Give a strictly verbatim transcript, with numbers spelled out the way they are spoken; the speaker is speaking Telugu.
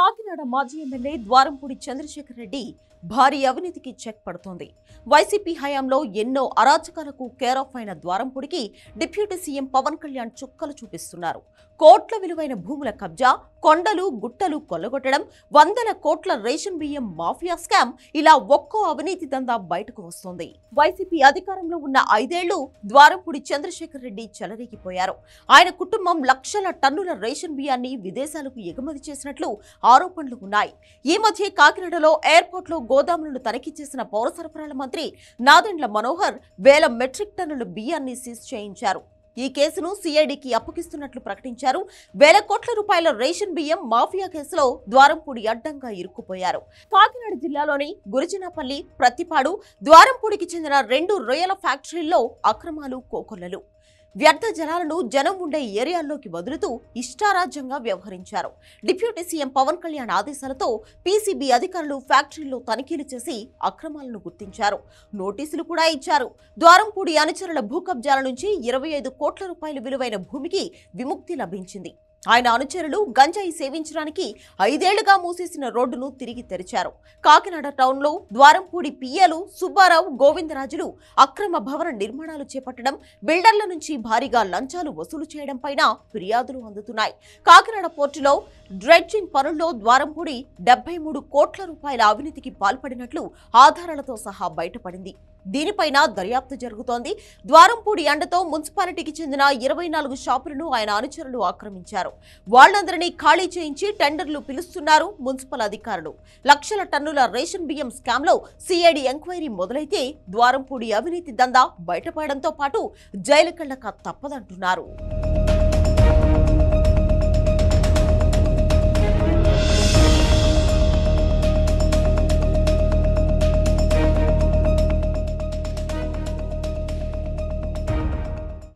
కాకినాడ మాజీ ఎమ్మెల్యే ద్వారంపూడి చంద్రశేఖర్ రెడ్డి భారీ అవినీతికి చెక్ పడుతోంది. వైసీపీ హయాంలో ఎన్నో అరాచకాలకు కేర్ ఆఫ్ అయిన ద్వారంపూడికి డిప్యూటీ సీఎం పవన్ కళ్యాణ్ చుక్కలు చూపిస్తున్నారు. కోట్ల విలువైన భూముల కబ్జా, కొండలు గుట్టలు కొల్లగొట్టడం, వందల కోట్ల రేషన్ బియ్యం మాఫియా స్కామ్, ఇలా ఒక్కో అవినీతి దందా బయటకు వస్తోంది. వైసీపీ అధికారంలో ఉన్న ఐదేళ్లు ద్వారంపూడి చంద్రశేఖర్ రెడ్డి చెలరేగిపోయారు. ఆయన కుటుంబం లక్షల టన్నుల రేషన్ బియ్యాన్ని విదేశాలకు ఎగుమతి చేసినట్లు ఆరోపణలు ఉన్నాయి. ఈ మధ్య కాకినాడలో ఎయిర్పోర్ట్ లో గోదాములను తనిఖీ చేసిన పౌర సరఫరాల మంత్రి నాదెండ్ల మనోహర్ వేల మెట్రిక్ టన్నుల బియ్యాన్ని సీజ్ చేయించారు. ఈ కేసును సిఐడికి అప్పగిస్తున్నట్లు ప్రకటించారు. వేల కోట్ల రూపాయల రేషన్ బియ్యం మాఫియా కేసులో ద్వారంపూడి అడ్డంగా ఇరుక్కుపోయారు. కాకినాడ జిల్లాలోని గురిజనపల్లి, ప్రతిపాడు, ద్వారంపూడికి చెందిన రెండు రొయ్యల ఫ్యాక్టరీల్లో అక్రమాలు, కోకొల్లలు, వ్యర్థ జలాలను జనం ఉండే ఏరియాల్లోకి వదులుతూ ఇష్టారాజ్యంగా వ్యవహరించారు. డిప్యూటీ సీఎం పవన్ కళ్యాణ్ ఆదేశాలతో పీసీబీ అధికారులు ఫ్యాక్టరీలో తనిఖీలు చేసి అక్రమాలను గుర్తించారు. నోటీసులు కూడా ఇచ్చారు. ద్వారంపూడి అనుచరుల భూ కబ్జాల నుంచి ఇరవై ఐదు కోట్ల రూపాయల విలువైన భూమికి విముక్తి లభించింది. ఆయన అనుచరులు గంజాయి సేవించడానికి ఐదేళ్లుగా మూసేసిన రోడ్డును తిరిగి తెరిచారు. కాకినాడ టౌన్లో ద్వారంపూడి పియ్యలు, సుబ్బారావు, గోవిందరాజులు అక్రమ భవన నిర్మాణాలు చేపట్టడం, బిల్డర్ల నుంచి భారీగా లంచాలు వసూలు చేయడం పైన ఫిర్యాదులు అందుతున్నాయి. కాకినాడ పోర్టులో డ్రెడ్జింగ్ పనుల్లో ద్వారంపూడి డెబ్బై మూడు కోట్ల రూపాయల అవినీతికి పాల్పడినట్లు ఆధారాలతో సహా బయటపడింది. దీనిపైన దర్యాప్తు జరుగుతోంది. ద్వారంపూడి అండతో మున్సిపాలిటీకి చెందిన ఇరవై నాలుగు షాపులను ఆయన అనుచరులు ఆక్రమించారు. వాళ్లందరినీ ఖాళీ చేయించి టెండర్లు పిలుస్తున్నారు మున్సిపల్ అధికారులు. లక్షల టన్నుల రేషన్ బియ్యం స్కామ్ లో సిఐడి ఎంక్వైరీ మొదలైతే ద్వారంపూడి అవినీతి దందా బయటపడడంతో పాటు జైలు కళ్ళక తప్పదంటున్నారు.